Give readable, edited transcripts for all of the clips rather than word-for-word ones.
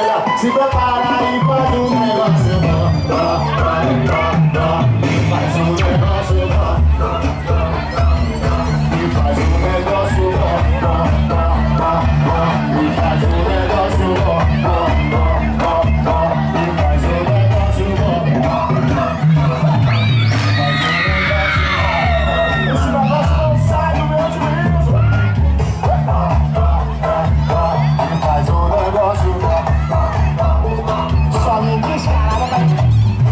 olha, se prepara e faz um negócio bom. E faz um negócio bom. E faz um negócio bom. E faz um negócio bom. E faz um negócio bom. Esse negócio não sai do meu juízo. E faz um negócio bom. Só me descarava.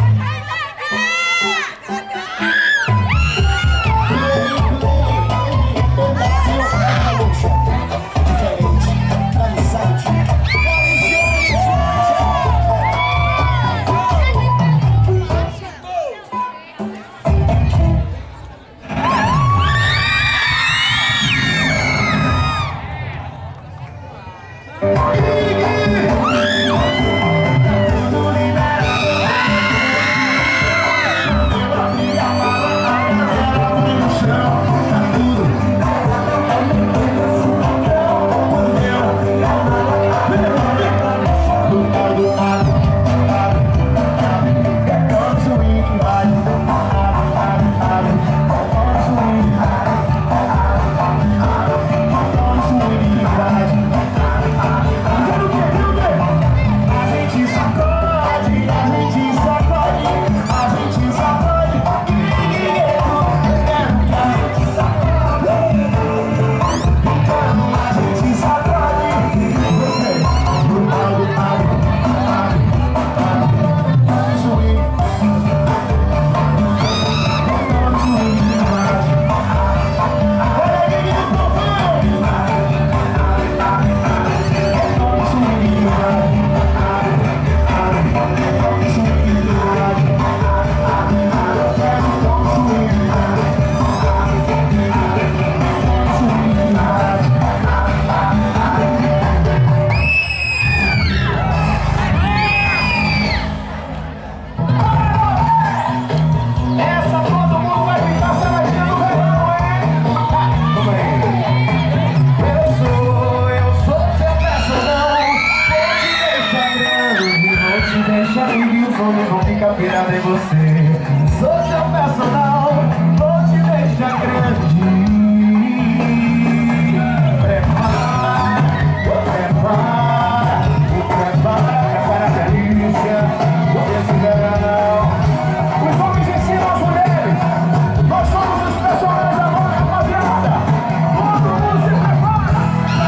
Vou ficar pirado em você. Sou seu personal, vou te deixar grande. Prepara a delícia desse verão. Os homens ensinam as mulheres. Nós somos os personagens agora, rapaziada. Todo mundo se prepara.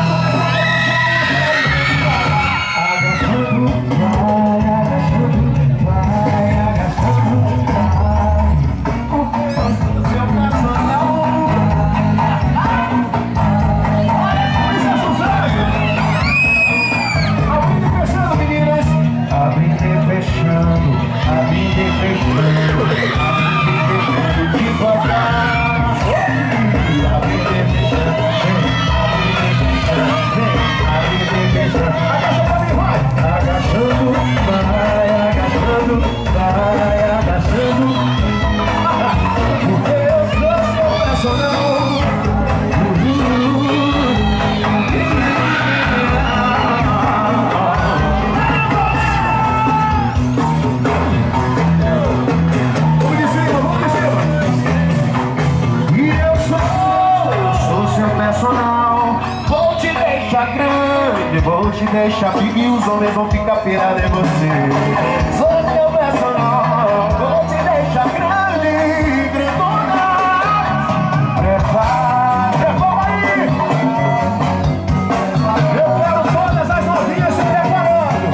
Vou te deixar grande, e os homens vão ficar pirados em você. Sou seu personal, vou te deixar grande, grandona. Prepara aí. Eu quero todas as novinhas se preparando.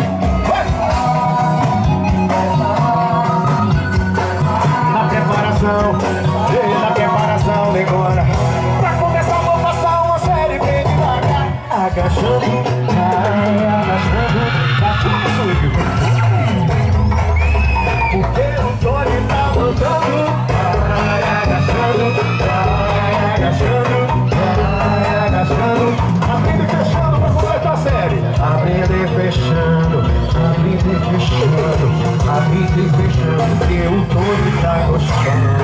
Na preparação, negona. Pra começar vou passar uma série bem devagar. Agachando, agachando, porque o Tony tá voltando. Vai agachando, abrindo e fechando pra completar a série. Abrindo e fechando, abrindo e fechando, abrindo e fechando, porque o Tony tá gostando.